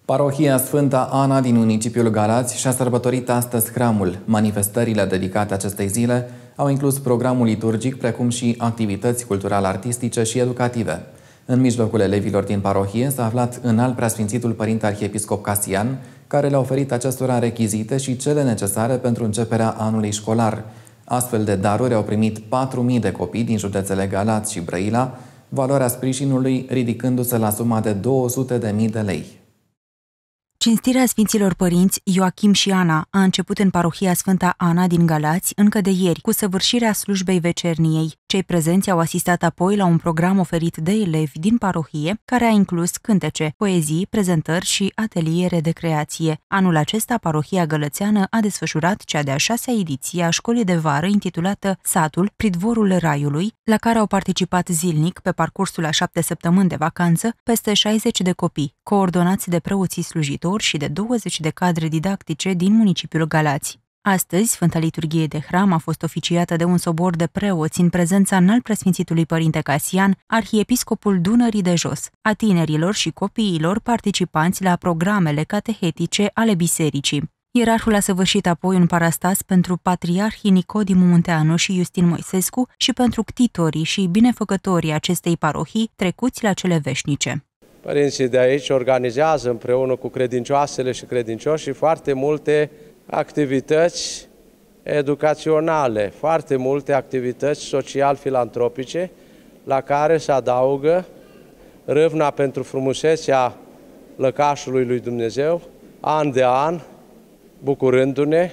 Parohia Sfânta Ana din municipiul Galați și-a sărbătorit astăzi hramul. Manifestările dedicate acestei zile au inclus programul liturgic, precum și activități cultural-artistice și educative. În mijlocul elevilor din parohie s-a aflat înalt preasfințitul Părinte Arhiepiscop Casian, care le-a oferit acestora rechizite și cele necesare pentru începerea anului școlar. Astfel de daruri au primit 4.000 de copii din județele Galați și Brăila, valoarea sprijinului ridicându-se la suma de 200.000 de lei. Cinstirea Sfinților Părinți Ioachim și Ana a început în parohia Sfânta Ana din Galați încă de ieri, cu săvârșirea slujbei vecerniei. Cei prezenți au asistat apoi la un program oferit de elevi din parohie, care a inclus cântece, poezii, prezentări și ateliere de creație. Anul acesta, parohia gălățeană a desfășurat cea de-a 6-a ediție a școlii de vară intitulată Satul, Pridvorul Raiului, la care au participat zilnic, pe parcursul a 7 săptămâni de vacanță, peste 60 de copii, coordonați de preoții slujitori și de 20 de cadre didactice din municipiul Galați. Astăzi, Sfânta Liturghie de Hram a fost oficiată de un sobor de preoți în prezența înalt preasfințitului Părinte Casian, arhiepiscopul Dunării de Jos, a tinerilor și copiilor participanți la programele catehetice ale bisericii. Ierarhul a săvârșit apoi un parastas pentru patriarhii Nicodimu Munteanu și Justin Moisescu și pentru ctitorii și binefăcătorii acestei parohii trecuți la cele veșnice. Părinții de aici organizează împreună cu credincioasele și credincioșii foarte multe activități educaționale, foarte multe activități social-filantropice, la care se adaugă râvna pentru frumusețea lăcașului lui Dumnezeu, an de an, bucurându-ne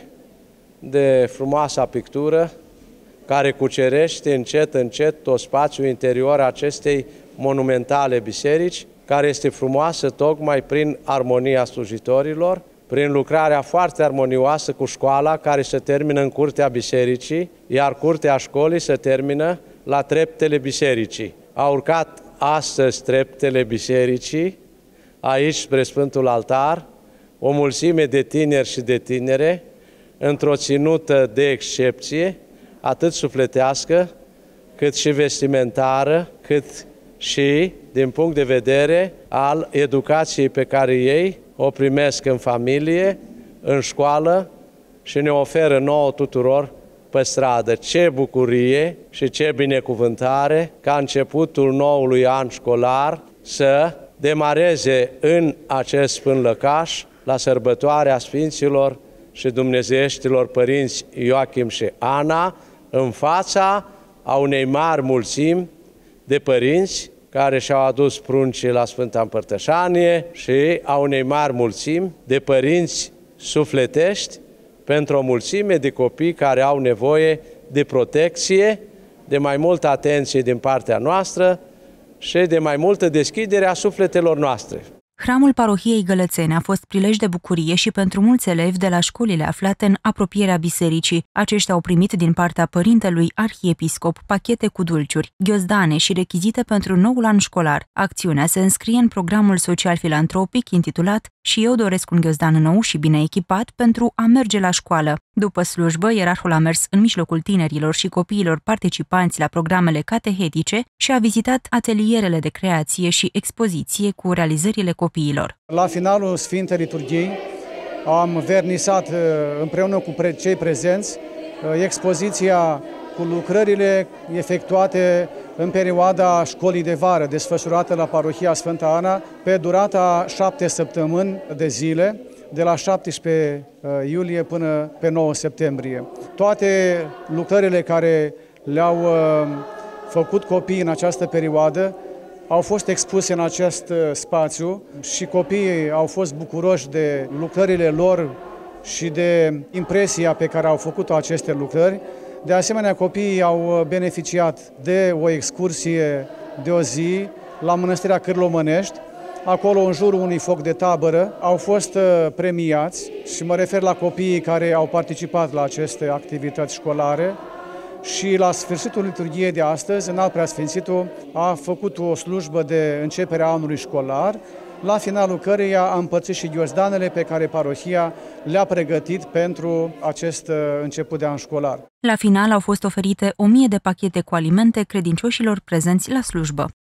de frumoasa pictură care cucerește încet, încet tot spațiul interior acestei monumentale biserici, care este frumoasă tocmai prin armonia slujitorilor, prin lucrarea foarte armonioasă cu școala, care se termină în curtea bisericii, iar curtea școlii se termină la treptele bisericii. A urcat astăzi treptele bisericii, aici spre Sfântul Altar, o mulțime de tineri și de tinere, într-o ținută de excepție, atât sufletească, cât și vestimentară, cât și din punct de vedere al educației pe care ei o primesc în familie, în școală și ne oferă nouă tuturor pe stradă. Ce bucurie și ce binecuvântare ca începutul noului an școlar să demareze în acest sfânt lăcaș la sărbătoarea Sfinților și Dumnezeieștilor Părinți Ioachim și Ana, în fața a unei mari mulțimi de părinți care și-au adus pruncii la Sfânta Împărtășanie și a unei mari mulțimi de părinți sufletești pentru o mulțime de copii care au nevoie de protecție, de mai multă atenție din partea noastră și de mai multă deschidere a sufletelor noastre. Hramul parohiei gălățene a fost prilej de bucurie și pentru mulți elevi de la școlile aflate în apropierea bisericii. Aceștia au primit din partea părintelui arhiepiscop pachete cu dulciuri, ghiozdane și rechizite pentru noul an școlar. Acțiunea se înscrie în programul social-filantropic intitulat Și eu doresc un ghiozdan nou și bine echipat pentru a merge la școală. După slujbă, ierarhul a mers în mijlocul tinerilor și copiilor participanți la programele catehetice și a vizitat atelierele de creație și expoziție cu realizările copiilor. La finalul Sfintei Liturghii am vernisat împreună cu cei prezenți expoziția cu lucrările efectuate în perioada școlii de vară, desfășurată la parohia Sfânta Ana, pe durata 7 săptămâni de zile, de la 17 iulie până pe 9 septembrie. Toate lucrările care le-au făcut copiii în această perioadă au fost expuse în acest spațiu și copiii au fost bucuroși de lucrările lor și de impresia pe care au făcut-o aceste lucrări. De asemenea, copiii au beneficiat de o excursie de o zi la Mănăstirea Cârlomănești. Acolo, în jurul unui foc de tabără, au fost premiați și mă refer la copiii care au participat la aceste activități școlare. Și la sfârșitul liturghiei de astăzi, înalt preasfințitul a făcut o slujbă de începere a anului școlar, la finalul căreia a împărțit și ghiozdanele pe care parohia le-a pregătit pentru acest început de an școlar. La final au fost oferite 1000 de pachete cu alimente credincioșilor prezenți la slujbă.